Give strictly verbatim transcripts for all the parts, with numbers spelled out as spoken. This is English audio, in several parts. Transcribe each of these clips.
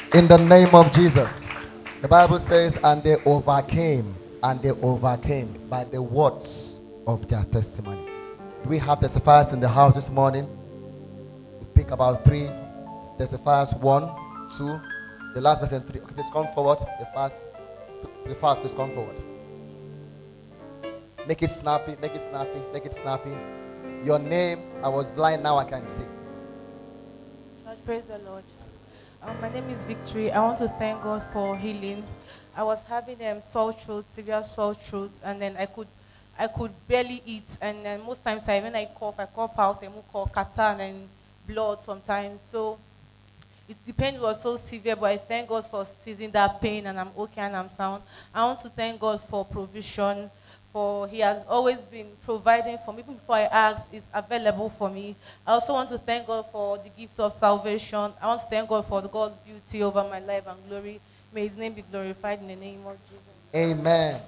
In the name of Jesus. The Bible says, and they overcame, and they overcame by the words of their testimony. Do we have testifiers in the house this morning? We pick about three testifiers. One, two, the last person, three. Okay, please come forward. The first, the first, please come forward. Make it snappy, make it snappy, make it snappy. Your name, I was blind, now I can see. God, praise the Lord. Um, my name is Victory. I want to thank God for healing. I was having um, sore throat, severe sore throat, and then I could I could barely eat. And then most times I, when I cough, I cough out and cough, catarrh and blood sometimes. So it, the pain was so severe, but I thank God for ceasing that pain, and I'm okay and I'm sound. I want to thank God for provision. For he has always been providing for me. Even before I ask, it's available for me. I also want to thank God for the gift of salvation. I want to thank God for the God's beauty over my life and glory. May his name be glorified in the name of Jesus. Amen.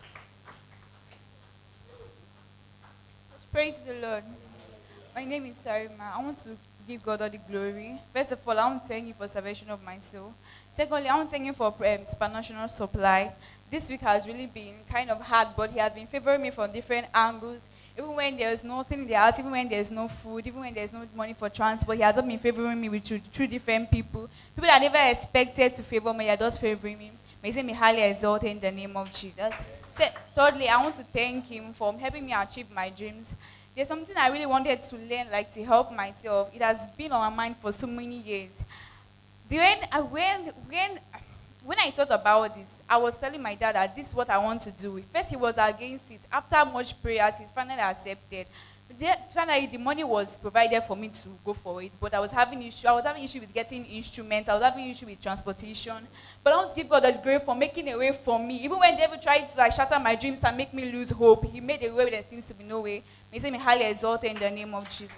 Praise the Lord. My name is Sarima. I want to give God all the glory. First of all, I want to thank you for salvation of my soul. Secondly, I want to thank you for um, supernatural supply. This week has really been kind of hard, but he has been favoring me from different angles. Even when there's nothing in the house, even when there's no food, even when there's no money for transport, he has not been favoring me with two, two different people. People that I never expected to favor me, they are just favoring me. May he be highly exalted in the name of Jesus. Thirdly, I want to thank him for helping me achieve my dreams. There's something I really wanted to learn, like to help myself. It has been on my mind for so many years. When, when, when, when I thought about this, I was telling my dad that this is what I want to do. First, he was against it. After much prayers, he finally accepted. Then, finally, the money was provided for me to go for it, but I was having issue. I was having issue with getting instruments. I was having issue with transportation. But I want to give God the glory for making a way for me. Even when the devil tried to like shatter my dreams and make me lose hope, he made a way where there seems to be no way. May he be highly exalted in the name of Jesus.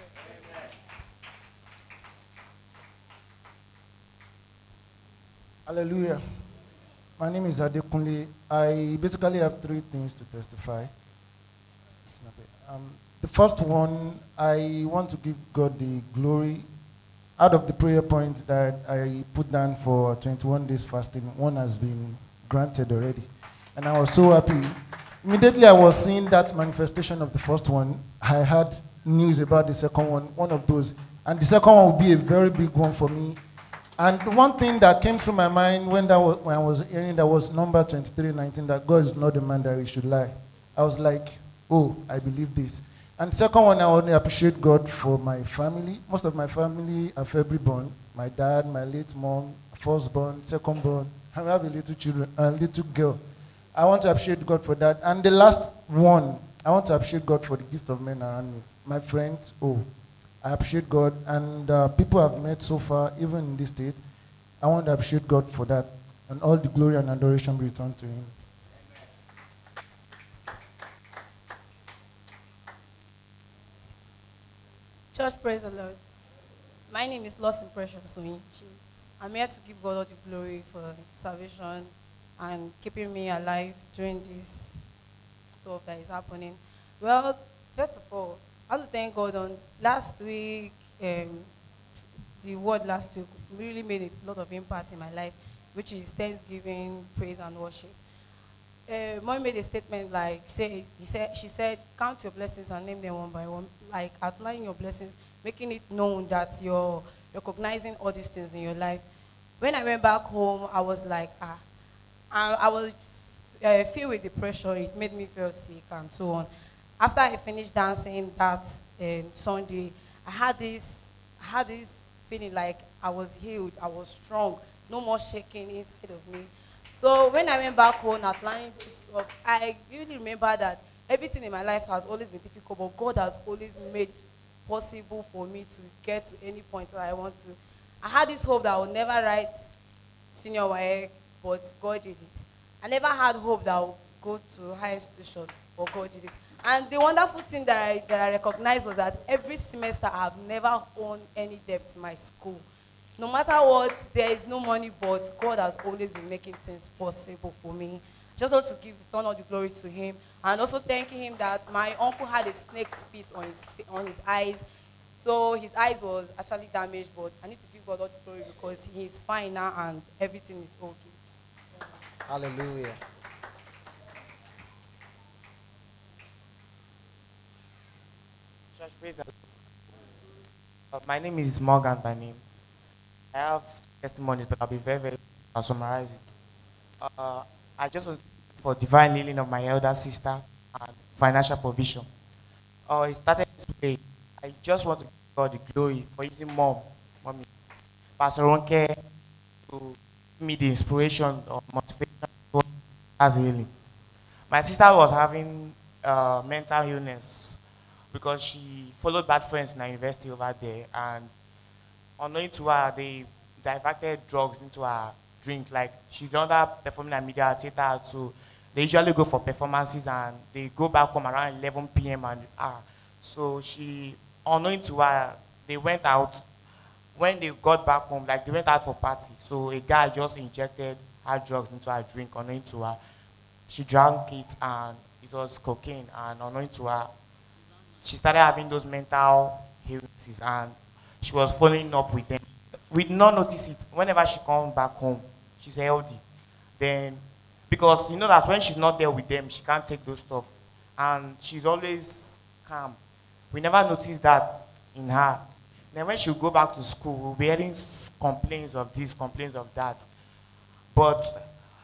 Hallelujah. My name is Adekunle. I basically have three things to testify. Um, the first one, I want to give God the glory. Out of the prayer points that I put down for twenty-one days fasting, one has been granted already. And I was so happy. Immediately I was seeing that manifestation of the first one, I had news about the second one, one of those. And the second one will be a very big one for me. And one thing that came through my mind when, that was, when I was hearing that was number twenty-three nineteen, that God is not the man that he should lie. I was like, oh, I believe this. And second one, I want to appreciate God for my family. Most of my family are February born. My dad, my late mom, first born, second born. I have a little children, a little girl. I want to appreciate God for that. And the last one, I want to appreciate God for the gift of men around me. My friends, oh, I appreciate God. And uh, people I've met so far, even in this state, I want to appreciate God for that. And all the glory and adoration be returned to him. Church, praise the Lord. My name is Lost Impression Soinchi. I'm here to give God all the glory for salvation and keeping me alive during this stuff that is happening. Well, first of all, I want to thank God on last week, um, the word last week really made a lot of impact in my life, which is thanksgiving, praise, and worship. Uh, Mom made a statement like, say, he said, she said, count your blessings and name them one by one, like outlining your blessings, making it known that you're recognizing all these things in your life. When I went back home, I was like, ah, I, I was uh, filled with depression. It made me feel sick and so on. After I finished dancing that um, Sunday, I had this, I had this feeling like I was healed, I was strong, no more shaking inside of me. So when I went back home applying this stuff, I really remember that everything in my life has always been difficult, but God has always made it possible for me to get to any point that I want to. I had this hope that I would never write senior W A E C, but God did it. I never had hope that I would go to higher institution, but God did it. And the wonderful thing that I, that I recognized was that every semester I have never owned any debt in my school. No matter what, there is no money, but God has always been making things possible for me. Just want to give return all the glory to him, and also thanking him that my uncle had a snake spit on his on his eyes, so his eyes was actually damaged. But I need to give God all the glory because He is fine now and everything is okay. Hallelujah. Church, praise the Lord. Uh, my name is Morgan by name. I have testimonies, but I'll be very, very, I'll summarize it. Uh, I just want for divine healing of my elder sister and financial provision. Uh, it started this way. I just want to give God the glory for using mom, mommy, Pastor Ronke, to give me the inspiration or motivation as healing. My sister was having uh, mental illness because she followed bad friends in the university over there, and unknowing to her, they diverted drugs into her drink. Like, she's under performing at media theater, so they usually go for performances and they go back home around eleven p m and ah, so she, unknowing to her, they went out. When they got back home, like they went out for party, so a guy just injected her drugs into her drink, unknowing to her. She drank it and it was cocaine, and unknowing to her, she started having those mental illnesses and she was following up with them. We did not notice it. Whenever she comes back home, she's healthy. Then, because you know that when she's not there with them, she can't take those stuff. And she's always calm. We never noticed that in her. Then when she go back to school, we'll be hearing complaints of this, complaints of that. But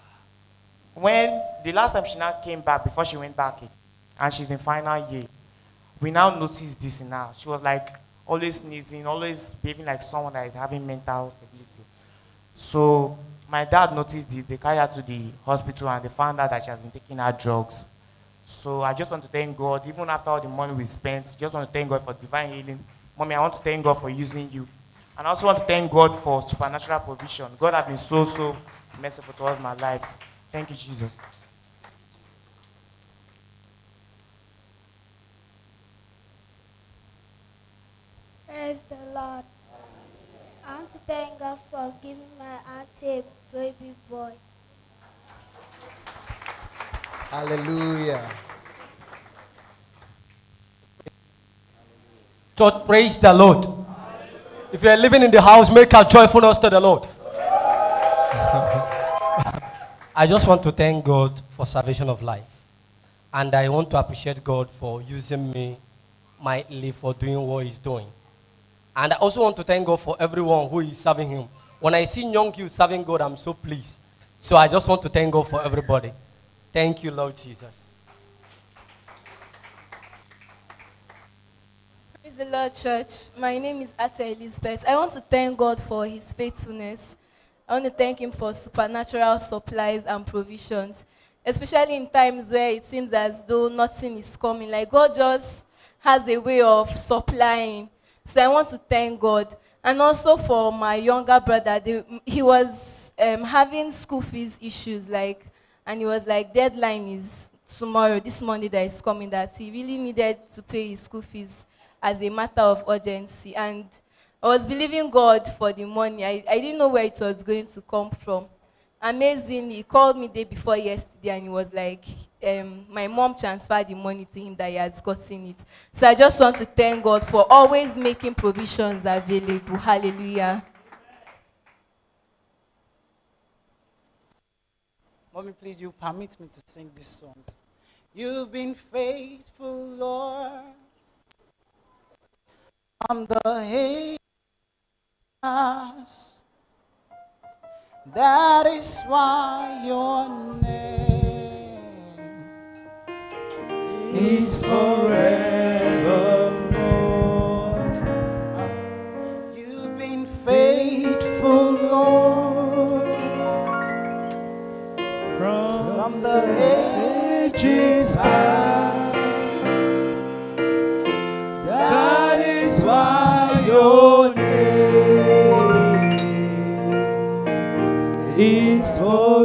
when the last time she now came back, before she went back, and she's in final year, we now noticed this in her. She was like always sneezing, always behaving like someone that is having mental stability. So my dad noticed this. They carried her to the hospital and they found out that she has been taking her drugs. So I just want to thank God, even after all the money we spent, just want to thank God for divine healing. Mommy, I want to thank God for using you. And I also want to thank God for supernatural provision. God has been so, so merciful towards my life. Thank you, Jesus. Praise the Lord. I want to thank God for giving my auntie a baby boy. Hallelujah. Church, praise the Lord. If you are living in the house, make a joyfulness to the Lord. I just want to thank God for salvation of life. And I want to appreciate God for using me mightily for doing what He's doing. And I also want to thank God for everyone who is serving Him. When I see young youth serving God, I'm so pleased. So I just want to thank God for everybody. Thank you, Lord Jesus. Praise the Lord, church. My name is Ata Elizabeth. I want to thank God for His faithfulness. I want to thank Him for supernatural supplies and provisions, especially in times where it seems as though nothing is coming. Like, God just has a way of supplying. So I want to thank God. And also for my younger brother, they, he was um, having school fees issues, like, and he was like, deadline is tomorrow, this Monday that is coming, that he really needed to pay his school fees as a matter of urgency. And I was believing God for the money. I, I didn't know where it was going to come from. Amazingly, he called me day before yesterday and he was like, um, my mom transferred the money to him that he has gotten it. So I just want to thank God for always making provisions available. Hallelujah. Mommy, please, you permit me to sing this song. You've been faithful, Lord. I'm the haters. That is why your name is forevermore. You've been faithful, Lord, from the ages past. That is why your name is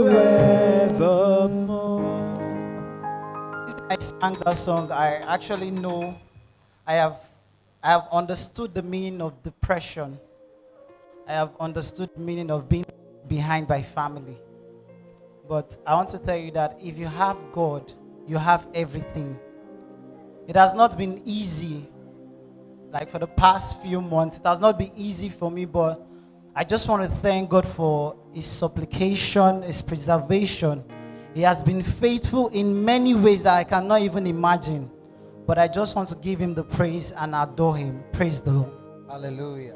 forevermore. I sang that song. I actually know, I have, I have understood the meaning of depression. I have understood the meaning of being behind by family. But I want to tell you that if you have God, you have everything. It has not been easy. Like for the past few months, it has not been easy for me, but I just want to thank God for his supplication, his preservation. He has been faithful in many ways that I cannot even imagine. But I just want to give him the praise and adore him. Praise the Lord. Hallelujah.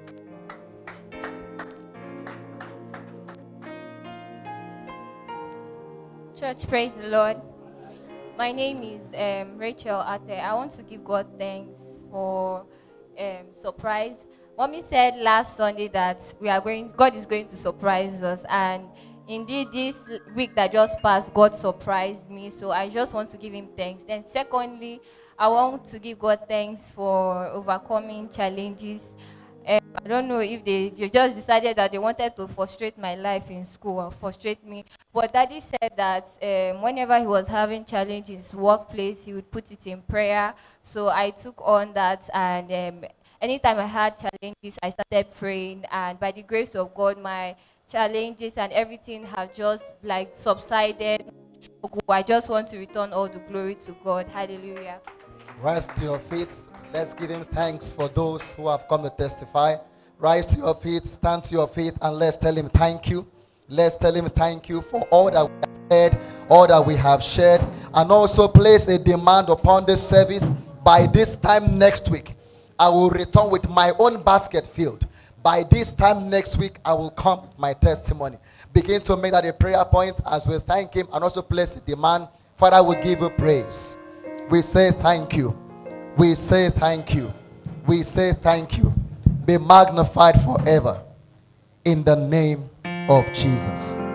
Church, praise the Lord. My name is um, Rachel Ate. I want to give God thanks for um, surprise. Mommy said last Sunday that we are going, God is going to surprise us, and indeed this week that just passed, God surprised me. So I just want to give him thanks. Then secondly, I want to give God thanks for overcoming challenges. Um, I don't know if they, they just decided that they wanted to frustrate my life in school or frustrate me. But Daddy said that um, whenever he was having challenges in his workplace, he would put it in prayer. So I took on that, and um, anytime I had challenges, I started praying. And by the grace of God, my challenges and everything have just like subsided. I just want to return all the glory to God. Hallelujah. Rise to your feet. Let's give him thanks for those who have come to testify. Rise to your feet, stand to your feet, and let's tell him thank you. Let's tell him thank you for all that we have heard, all that we have shared, and also place a demand upon this service. By this time next week, I will return with my own basket filled. By this time next week, I will come with my testimony. Begin to make that a prayer point as we thank him, and also place a demand. Father, we give you praise. We say thank you. We say thank you. We say thank you. Be magnified forever. In the name of Jesus.